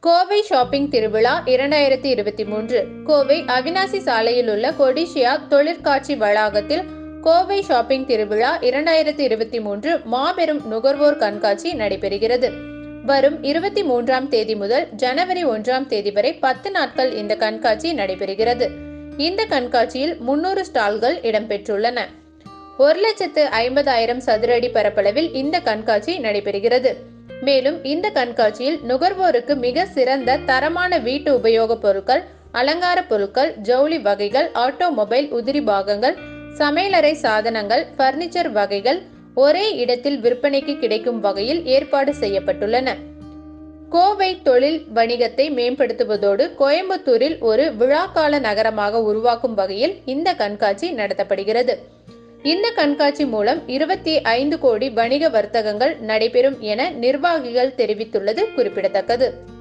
Kovai shopping திருவிழா 2023 கோவை அவினாசி சாலையில் உள்ள கொடிஷியா தொழிற்காட்சி வளாகத்தில் கோவை ஷாப்பிங் திருவிழா 2023 மாபெரும் நுகர்வோர் கண்காட்சி நடைபெறுகிறது. வரும் 23ஆம் தேதி முதல் ஜனவரி 1ஆம் தேதி வரை 10 நாட்கள் இந்த கண்காட்சி நடைபெறுகிறது. இந்த கண்காட்சியில் 300 ஸ்டால்கள் இடம்பெற்றுள்ளன. 1,50,000 சதுர அடி பரப்பளவில் இந்த கண்காட்சி நடைபெறுகிறது. மேலும் இந்த கண்காட்சியில் நுகர்வோருக்கு மிக சிறந்த தரமான வீட்டு உபயோகப் பொருட்கள், அலங்கார பொருட்கள், ஜவுளி வகைகள், ஆட்டோமொபைல் உதிரி பாகங்கள், சமையலறை சாதனங்கள், பர்னிச்சர் வகைகள் ஒரே இடத்தில் விற்பனைக்கு கிடைக்கும் வகையில் ஏற்பாடு செய்யப்பட்டுள்ளன. கோவை தொழில் வணிகத்தை மேம்படுத்துவதோடு கோயம்புத்தூரில் ஒரு விழாக்கால நகரமாக உருவாக்கும் வகையில் இந்த கண்காட்சி நடத்தப்படுகிறது. இந்த கண்காட்சி மூலம் 25 கோடி வணிக வர்த்தகங்கள் நடைபெறும் என நிர்வாகிகள் தெரிவித்துள்ளது குறிப்பிடத்தக்கது.